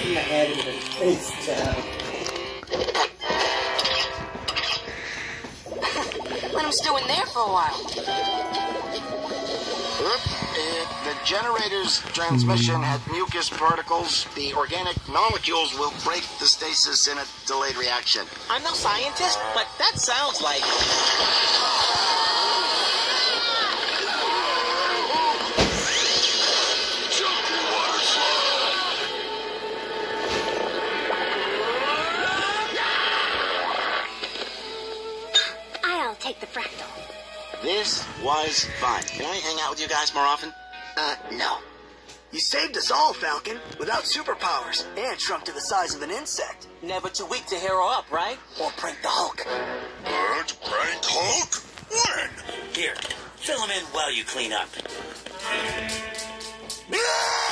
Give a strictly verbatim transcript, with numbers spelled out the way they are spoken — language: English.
in the head and then face down. Let him stew in there for a while. If the generator's transmission had mucus particles, the organic molecules will break the stasis in a delayed reaction. I'm no scientist, but that sounds like... I'll take the fractal. This was fun. Can I hang out with you guys more often? Uh, no. You saved us all, Falcon, without superpowers, and shrunk to the size of an insect. Never too weak to hero up, right? Or prank the Hulk. What? Prank Hulk? When? Here, fill him in while you clean up.